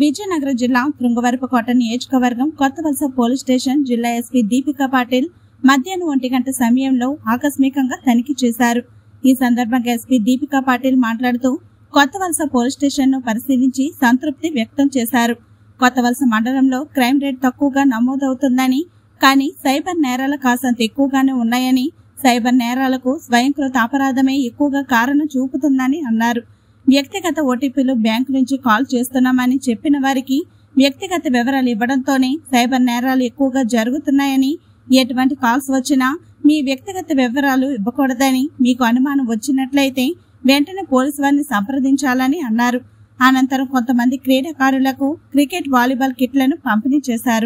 విజయనగరం జిల్లా కృంగవరపుకోట నియోజకవర్గం Kothavalasa police station జిల్లా ఎస్పీ దీపికా పాటిల్ మధ్యాహ్నం 1 గంట సమయంలో ఆకస్మికంగా తనిఖీ చేశారు. ఈ సందర్భంగా ఎస్పీ దీపికా పాటిల్ మాట్లాడుతూ కొత్తవలస పోలీస్ స్టేషన్ ను పరిశీలించి సంతృప్తి వ్యక్తం చేశారు. కొత్తవలస మండలంలో క్రైమ్ రేట్ తక్కువగా నమోదవుతుందని, కానీ సైబర్ నేరాల కాసంత ఎక్కువగానే ఉన్నాయని, సైబర్ నేరాలకు స్వయంకృత అపరాధమే ఎక్కువగా కారణం చూపుతుందని అన్నారు. వ్యక్తిగత ఓటీపీలు బ్యాంకు నుంచి కాల్ చేస్తున్నామని చెప్పిన వారికి వ్యక్తిగత వివరాలు ఇవ్వడంతోనే సైబర్ నేరాలు ఎక్కువగా జరుగుతున్నాయని, ఎటువంటి కాల్స్ వచ్చినా మీ వ్యక్తిగత వివరాలు ఇవ్వకూడదని, మీకు అనుమానం వచ్చినట్లయితే వెంటనే పోలీసు వారిని సంప్రదించాలని అన్నారు. అనంతరం కొంతమంది క్రీడాకారులకు క్రికెట్, వాలీబాల్ కిట్లను పంపిణీ చేశారు.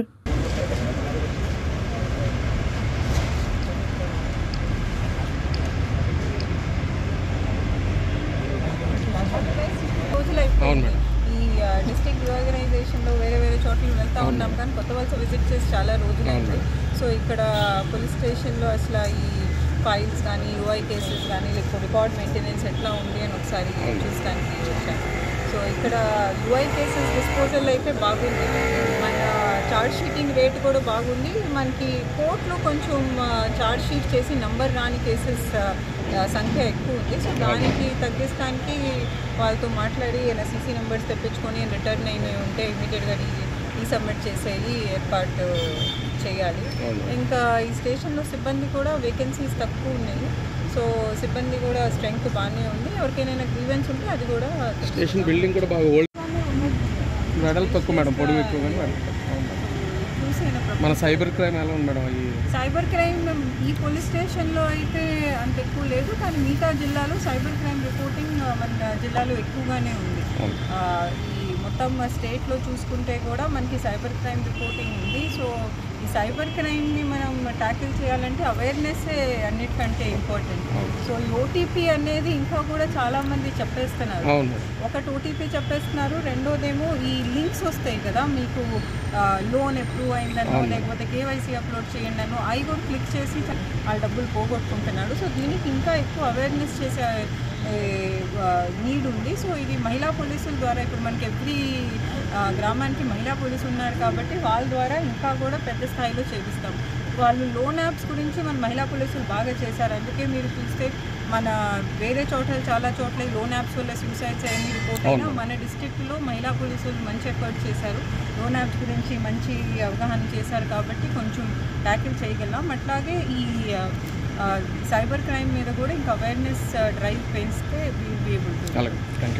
ఈ డిస్ట్రిక్ట్ రిఆర్గనైజేషన్లో వేరే చోట్ల వెళ్తూ ఉన్నాం, కానీ కొత్తవలస విజిట్ చేసి చాలా రోజులైంది. సో ఇక్కడ పోలీస్ స్టేషన్లో అసలు ఈ ఫైల్స్ కానీ, యూఐ కేసెస్ కానీ, లేకపోతే రికార్డ్ మెయింటెనెన్స్ ఎట్లా ఉంది అని ఒకసారి చూడడానికి వచ్చాను. సో ఇక్కడ యూఐ కేసెస్ డిస్పోజల్ అయితే బాగుంది, మన ఛార్జ్ షీటింగ్ రేట్ కూడా బాగుంది. మనకి కోర్టులో కొంచెం ఛార్జ్ షీట్ చేసి నంబర్ రాని కేసెస్ సంఖ్య ఎక్కువ ఉంది. సో దానికి తగ్గించడానికి వాళ్ళతో మాట్లాడి సీసీ నెంబర్స్ తెప్పించుకొని రిటర్న్ అయినవి ఉంటే ఇమీడియట్గా ఈ సబ్మిట్ చేసేవి ఏర్పాటు చేయాలి. ఇంకా ఈ స్టేషన్లో సిబ్బంది కూడా వేకెన్సీస్ తక్కువ ఉన్నాయి. సో సిబ్బంది కూడా స్ట్రెంగ్త్ బాగానే ఉంది. ఎవరికైనా గ్రీవెన్స్ ఉంటే అది కూడా స్టేషన్ బిల్డింగ్ కూడా బాగా ఓల్డ్ వెడల్పు తక్కువ మేడం, పొడవు ఎక్కువ. మన సైబర్ క్రైమ్ ఎలా ఉంది మేడం? సైబర్ క్రైమ్ ఈ పోలీస్ స్టేషన్లో అయితే అంత ఎక్కువ లేదు, కానీ మిగతా జిల్లాలో సైబర్ క్రైమ్ రిపోర్టింగ్ మన జిల్లాలో ఎక్కువగానే ఉంది. ఈ మొత్తం స్టేట్లో చూసుకుంటే కూడా మనకి సైబర్ క్రైమ్ రిపోర్టింగ్ ఉంది. సో ఈ సైబర్ క్రైమ్ని మనం ట్యాకిల్ చేయాలంటే అవేర్నెస్సే అన్నిటికంటే ఇంపార్టెంట్. సో ఈ ఓటీపీ అనేది ఇంకా కూడా చాలామంది చెప్పేస్తున్నారు. ఒకటి ఓటీపీ చెప్పేస్తున్నారు, రెండోదేమో ఈ లింక్స్ వస్తాయి కదా, మీకు లోన్ అప్రూవ్ అయిందనో లేకపోతే కేవైసీ అప్లోడ్ చేయండి అనో, అవి కూడా క్లిక్ చేసి వాళ్ళ డబ్బులు పోగొట్టుకుంటున్నాడు. సో దీనికి ఇంకా ఎక్కువ అవేర్నెస్ చేసే నీడ్ ఉంది. సో ఇది మహిళా పోలీసుల ద్వారా ఇప్పుడు మనకి ఎవ్రీ గ్రామానికి మహిళా పోలీసు ఉన్నారు కాబట్టి వాళ్ళ ద్వారా ఇంకా కూడా పెద్ద స్థాయిలో చేపిస్తాం. వాళ్ళు లోన్ యాప్స్ గురించి మన మహిళా పోలీసులు బాగా చేశారు. అందుకే మీరు చూస్తే మన వేరే చోట్ల చాలా చోట్ల లోన్ యాప్స్ వల్ల సూసైడ్స్ అన్ని రిపోర్ట్ అయినా మన డిస్ట్రిక్ట్లో మహిళా పోలీసులు మంచి ఎఫర్ట్ చేశారు. లోన్ యాప్స్ గురించి మంచి అవగాహన చేశారు కాబట్టి కొంచెం ట్యాకిల్ చేయగలం. అట్లాగే ఈ సైబర్ క్రైమ్ మీద కూడా ఇంకా అవేర్నెస్ డ్రైవ్ పెంచితే విల్ బి ఏబుల్ టు.